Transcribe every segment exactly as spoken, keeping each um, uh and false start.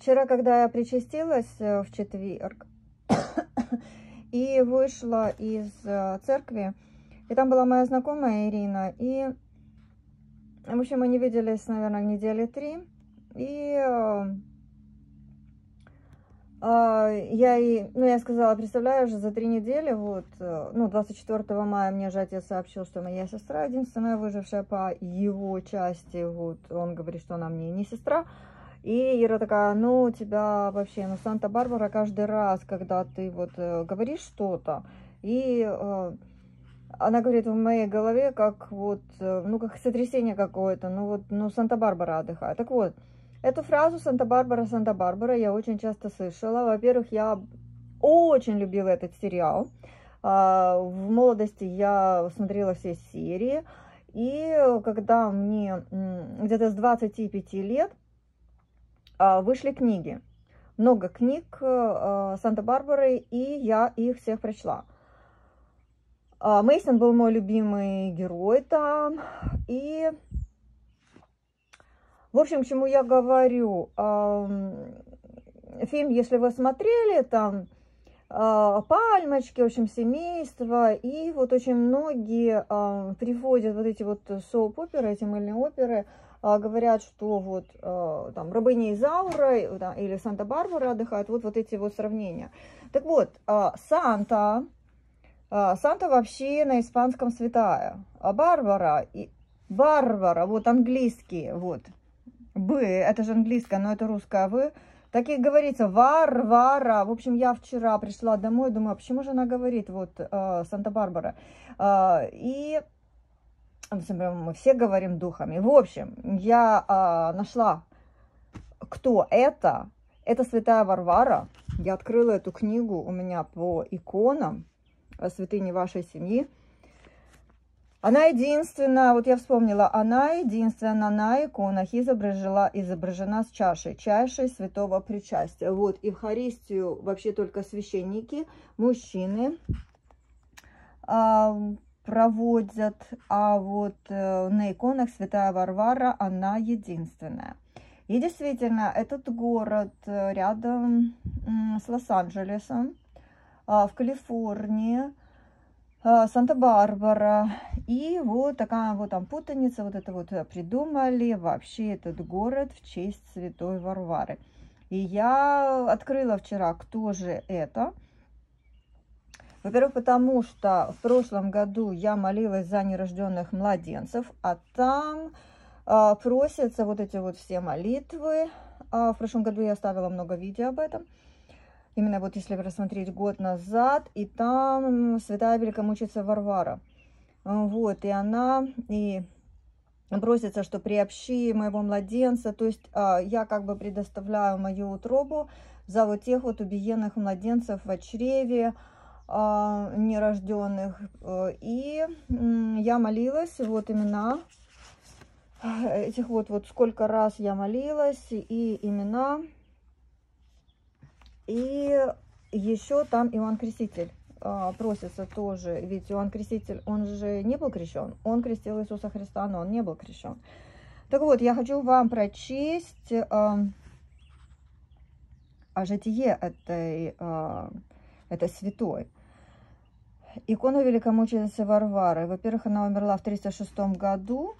вчера, когда я причастилась в четверг и вышла из церкви, и там была моя знакомая Ирина, и, в общем, мы не виделись, наверное, недели три, и я ей, ну, я сказала, представляешь, за три недели, вот, ну, двадцать четвёртого мая мне же отец сообщил, что моя сестра единственная выжившая по его части, вот, он говорит, что она мне не сестра, и Ира такая, ну, у тебя вообще, ну, Санта-Барбара каждый раз, когда ты вот говоришь что-то, и э, она говорит, в моей голове, как вот, ну, как сотрясение какое-то, ну, вот, ну, Санта-Барбара отдыхает, так вот. Эту фразу «Санта-Барбара, Санта-Барбара» я очень часто слышала. Во-первых, я очень любила этот сериал. В молодости я смотрела все серии. И когда мне где-то с двадцати пяти лет вышли книги. Много книг Санта-Барбары, и я их всех прочла. Мейсон был мой любимый герой там. И... В общем, к чему я говорю, фильм, если вы смотрели, там пальмочки, в общем, семейство, и вот очень многие приводят вот эти вот соуп-оперы, эти мыльные оперы, говорят, что вот там рабыня Изаура или Санта-Барбара отдыхают, вот, вот эти вот сравнения. Так вот, Санта, Санта вообще на испанском святая, а Барбара, и Барбара, вот английский, вот. Б, это же английское, но это русское В. Так и говорится, Варвара. В общем, я вчера пришла домой, думаю, почему же она говорит, вот, э, Санта-Барбара. Э, и мы все говорим духами. В общем, я э, нашла, кто это. Это святая Варвара. Я открыла эту книгу у меня по иконам святыни вашей семьи. Она единственная, вот я вспомнила, она единственная на иконах изображена, изображена с чашей, чашей святого причастия. Вот, Евхаристию вообще только священники, мужчины а, проводят, а вот а, на иконах святая Варвара, она единственная. И действительно, этот город рядом с Лос-Анджелесом, а, в Калифорнии, Санта-Барбара, и вот такая вот там путаница, вот это вот придумали вообще этот город в честь святой Варвары. И я открыла вчера, кто же это. Во-первых, потому что в прошлом году я молилась за нерожденных младенцев, а там а, просятся вот эти вот все молитвы. А, в прошлом году я оставила много видео об этом. Именно вот если рассмотреть год назад, и там святая великомученица Варвара. Вот, и она и просится, что приобщи моего младенца. То есть я как бы предоставляю мою утробу за вот тех вот убиенных младенцев в чреве нерожденных. И я молилась, вот имена этих вот, вот сколько раз я молилась, и имена. И еще там Иоанн Креститель а, просится тоже, ведь Иоанн Креститель, он же не был крещен, он крестил Иисуса Христа, но он не был крещен. Так вот, я хочу вам прочесть а, о житие этой, а, этой святой. Икона великомученицы Варвары. Во-первых, она умерла в триста шестом году.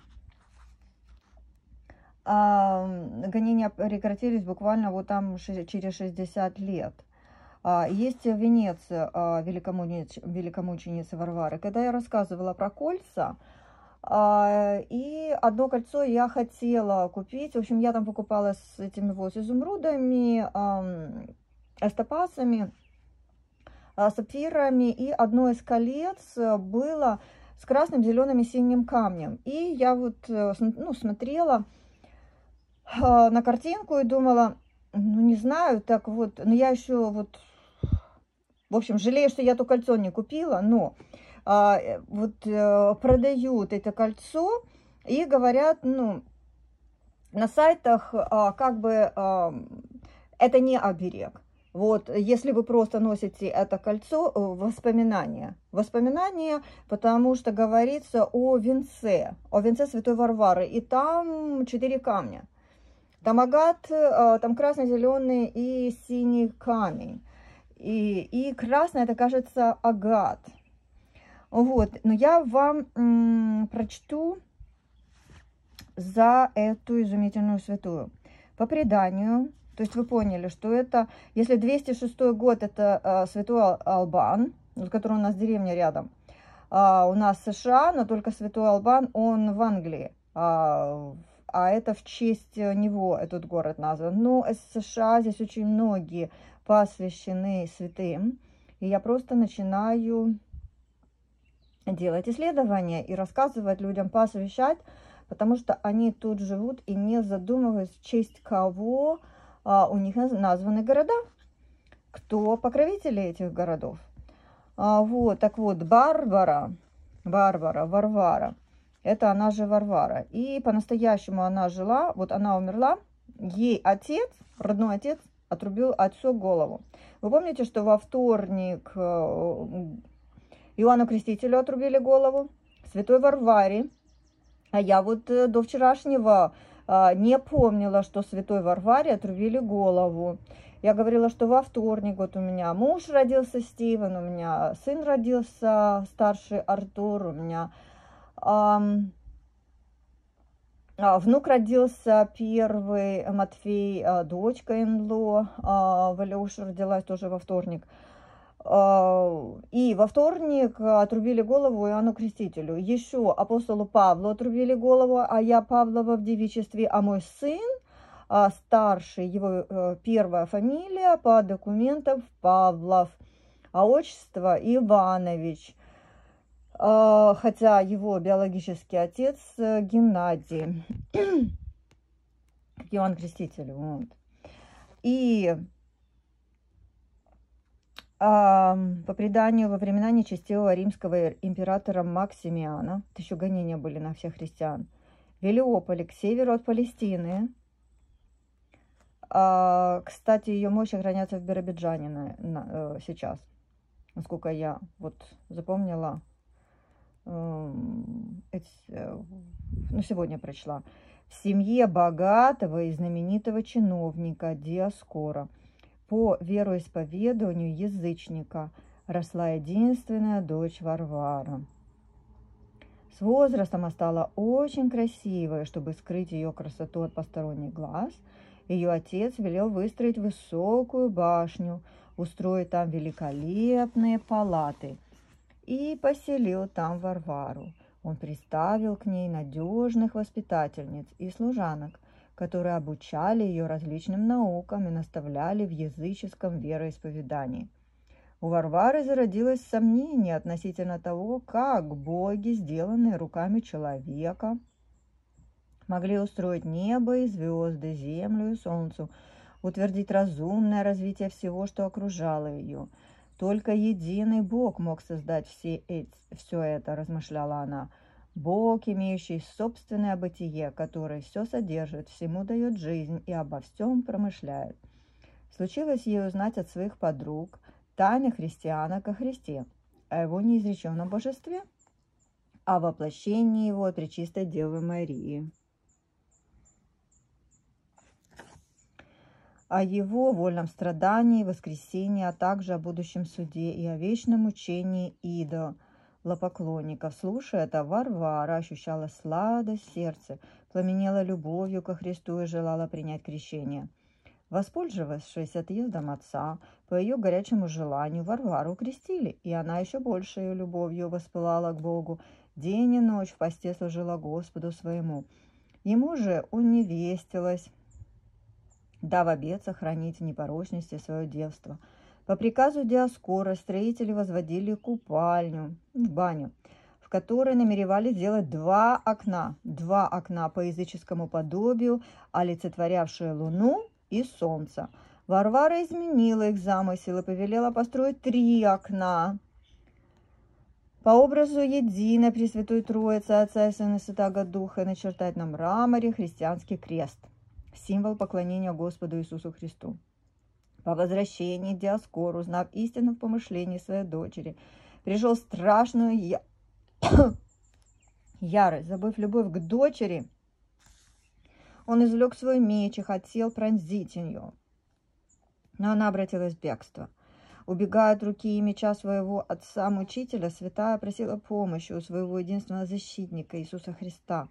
А, гонения прекратились буквально вот там через шестьдесят лет. А, есть венец а, великомученицы, великомученицы Варвары. Когда я рассказывала про кольца, а, и одно кольцо я хотела купить, в общем, я там покупала с этими вот изумрудами, а, эстопасами, а, сапфирами, и одно из колец было с красным, зеленым и синим камнем. И я вот ну, смотрела на картинку и думала, ну не знаю, так вот, но я еще вот, в общем, жалею, что я то кольцо не купила, но а, вот а, продают это кольцо и говорят, ну, на сайтах а, как бы а, это не оберег. Вот, если вы просто носите это кольцо, воспоминания, воспоминания, потому что говорится о венце, о венце святой Варвары, и там четыре камня. Там агат, там красно-зеленый и синий камень. И, и красный, это, кажется, агат. Вот, но я вам м, прочту за эту изумительную святую. По преданию, то есть вы поняли, что это, если двести шестой год, это э, святой Албан, который у нас деревня рядом, а у нас США, но только святой Албан, он в Англии, а, а это в честь него этот город назван. Но из США здесь очень многие посвящены святым, и я просто начинаю делать исследования и рассказывать людям, посвящать, потому что они тут живут и не задумываясь, в честь кого а, у них названы города, кто покровители этих городов. А, вот, так вот, Барбара, Барбара, Варвара, это она же Варвара. И по-настоящему она жила, вот она умерла, ей отец, родной отец, отрубил отцу голову. Вы помните, что во вторник Иоанну Крестителю отрубили голову, святой Варваре. А я вот до вчерашнего а, не помнила, что святой Варваре отрубили голову. Я говорила, что во вторник вот у меня муж родился Стивен, у меня сын родился старший Артур, у меня ам, а, внук родился первый Матфей, а, дочка Инло, а, Валюша родилась тоже во вторник. И во вторник отрубили голову Иоанну Крестителю. Еще апостолу Павлу отрубили голову, а я Павлова в девичестве, а мой сын, старший, его первая фамилия по документам Павлов, а отчество Иванович, хотя его биологический отец Геннадий, Иоанн Креститель. Вот. И по преданию, во времена нечестивого римского императора Максимиана, это еще гонения были на всех христиан, Велиополе, к северу от Палестины. Кстати, ее мощи хранятся в Биробиджане сейчас, насколько я вот запомнила, ну, сегодня прочла. В семье богатого и знаменитого чиновника Диоскора, по вероисповеданию язычника, росла единственная дочь Варвара. С возрастом она стала очень красивой. Чтобы скрыть ее красоту от посторонних глаз, ее отец велел выстроить высокую башню, устроить там великолепные палаты и поселил там Варвару. Он приставил к ней надежных воспитательниц и служанок, которые обучали ее различным наукам и наставляли в языческом вероисповедании. У Варвары зародилось сомнение относительно того, как боги, сделанные руками человека, могли устроить небо и звезды, землю и солнце, утвердить разумное развитие всего, что окружало ее. Только единый Бог мог создать все эти, все это, размышляла она. Бог, имеющий собственное бытие, который все содержит, всему дает жизнь и обо всем промышляет. Случилось ей узнать от своих подруг тайны христианок о Христе, о его неизреченном божестве, о воплощении его от Пречистой Девы Марии, о его вольном страдании, воскресении, а также о будущем суде и о вечном учении идолопоклонников. Слушая это, Варвара ощущала сладость в сердце, пламенела любовью ко Христу и желала принять крещение. Воспользовавшись отъездом отца, по ее горячему желанию Варвару крестили, и она еще большей любовью воспылала к Богу. День и ночь в посте служила Господу своему. Ему же уневестилась, дав обет сохранить в непорочности свое девство. По приказу Диоскора строители возводили купальню, баню, в которой намеревались сделать два окна, два окна по языческому подобию, олицетворявшие луну и солнце. Варвара изменила их замысел и повелела построить три окна по образу единой Пресвятой Троицы, Отца и Сына и Святаго Духа, и начертать на мраморе христианский крест, символ поклонения Господу Иисусу Христу. По возвращении Диоскор, узнав истину в помышлении своей дочери, пережил страшную я... ярость. Забыв любовь к дочери, Он извлек свой меч и хотел пронзить ее. Но она обратилась в бегство. Убегая от руки и меча своего отца-мучителя, святая просила помощи у своего единственного защитника Иисуса Христа.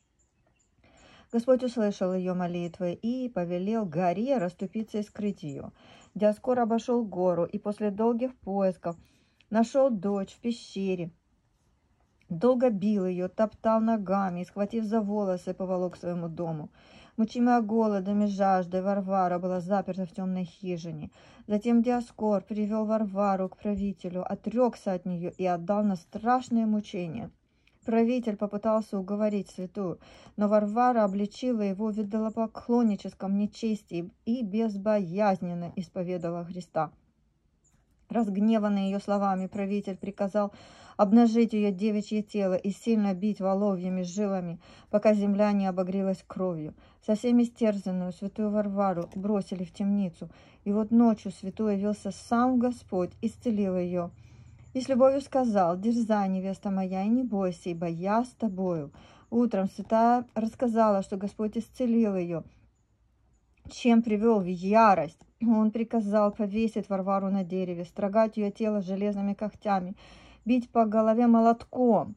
Господь услышал ее молитвы и повелел горе расступиться и скрыть ее. Диоскор обошел гору и после долгих поисков нашел дочь в пещере. Долго бил ее, топтал ногами и, схватив за волосы, поволок к своему дому. Мучимая голодом и жаждой, Варвара была заперта в темной хижине. Затем Диоскор привел Варвару к правителю, отрекся от нее и отдал на страшные мучения. Правитель попытался уговорить святую, но Варвара обличила его в идолопоклонническом нечестии и безбоязненно исповедовала Христа. Разгневанный ее словами, правитель приказал обнажить ее девичье тело и сильно бить воловьими жилами, пока земля не обогрелась кровью. Совсем истерзанную святую Варвару бросили в темницу, и вот ночью святой явился сам Господь, исцелил ее. И с любовью сказал: «Дерзай, невеста моя, и не бойся, ибо я с тобою». Утром святая рассказала, что Господь исцелил ее, чем привел в ярость. Он приказал повесить Варвару на дереве, строгать ее тело железными когтями, бить по голове молотком.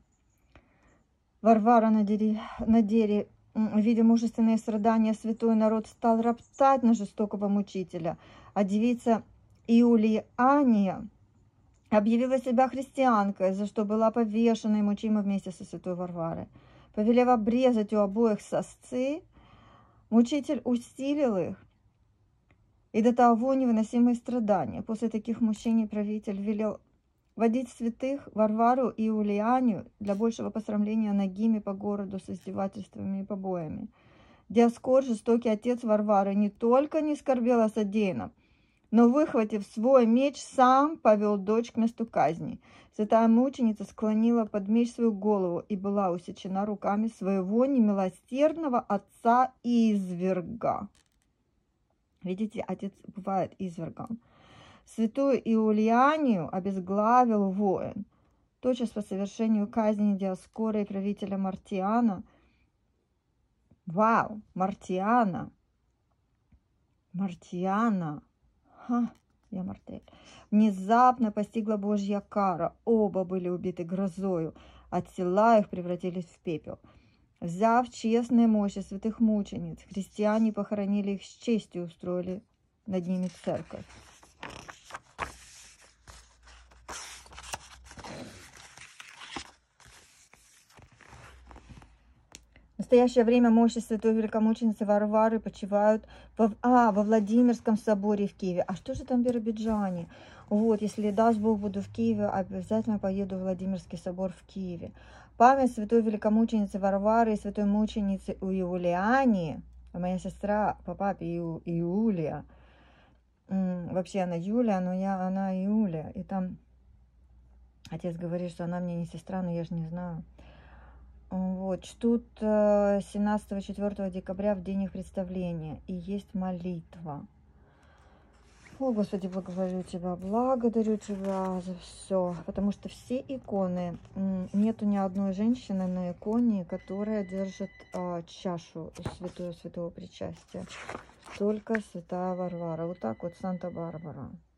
Варвара на дереве, на дереве, видя мужественные страдания святой, народ стал роптать на жестокого мучителя, а девица Иулиания объявила себя христианкой, за что была повешена и мучима вместе со святой Варварой. Повелев обрезать у обоих сосцы, мучитель усилил их, и до того невыносимые страдания. После таких мучений правитель велел водить святых Варвару и Иулианию для большего посрамления нагими по городу с издевательствами и побоями. Диоскор, жестокий отец Варвары, не только не скорбел о содеянном, но, выхватив свой меч, сам повел дочь к месту казни. Святая мученица склонила под меч свою голову и была усечена руками своего немилосердного отца-изверга. Видите, отец бывает извергом. Святую Иулианию обезглавил воин. Тотчас по совершению казни Диоскора и правителя Мартиана. Вау, Мартиана! Мартиана! Ха, я Мартель. Внезапно постигла Божья кара. Оба были убиты грозою, а тела их превратились в пепел. Взяв честные мощи святых мучениц, христиане похоронили их с честью и устроили над ними церковь. В настоящее время мощи святой великомученицы Варвары почивают во, а, во Владимирском соборе в Киеве. А что же там в Биробиджане? Вот, если даст Бог, буду в Киеве, обязательно поеду в Владимирский собор в Киеве. Память святой великомученицы Варвары и святой мученицы Иулиании, моя сестра по папе Иу, Иулия, вообще она Юлия, но я, она Иулия. И там отец говорит, что она мне не сестра, но я же не знаю. Вот, чтут семнадцатого-четвёртого декабря в день их представления. И есть молитва. О, Господи, благодарю Тебя, благодарю Тебя за все. Потому что все иконы, нету ни одной женщины на иконе, которая держит а, чашу святого святого причастия. Только святая Варвара. Вот так вот Санта-Барбара.